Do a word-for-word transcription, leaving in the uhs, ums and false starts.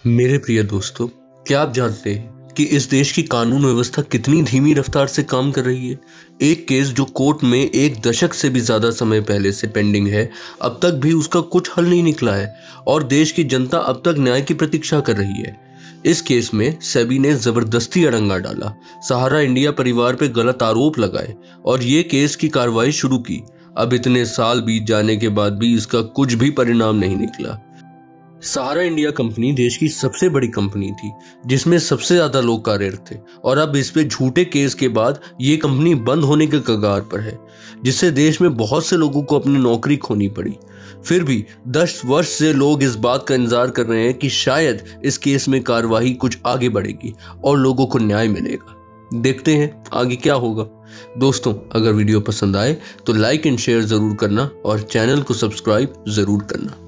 मेरे प्रिय दोस्तों, क्या आप जानते हैं कि इस देश की कानून व्यवस्था कितनी धीमी रफ्तार से काम कर रही है। एक केस जो कोर्ट में एक दशक से भी ज़्यादा समय पहले से पेंडिंग है, अब तक भी उसका कुछ हल नहीं निकला है और देश की जनता अब तक न्याय की प्रतीक्षा कर रही है। इस केस में सेबी ने ज़बरदस्ती अड़ंगा डाला, सहारा इंडिया परिवार पर गलत आरोप लगाए और ये केस की कार्रवाई शुरू की। अब इतने साल बीत जाने के बाद भी इसका कुछ भी परिणाम नहीं निकला। सहारा इंडिया कंपनी देश की सबसे बड़ी कंपनी थी जिसमें सबसे ज्यादा लोग कार्यरत थे और अब इस पे झूठे केस के बाद ये कंपनी बंद होने के कगार पर है, जिससे देश में बहुत से लोगों को अपनी नौकरी खोनी पड़ी। फिर भी दस वर्ष से लोग इस बात का इंतजार कर रहे हैं कि शायद इस केस में कार्यवाही कुछ आगे बढ़ेगी और लोगों को न्याय मिलेगा। देखते हैं आगे क्या होगा। दोस्तों, अगर वीडियो पसंद आए तो लाइक एंड शेयर जरूर करना और चैनल को सब्सक्राइब जरूर करना।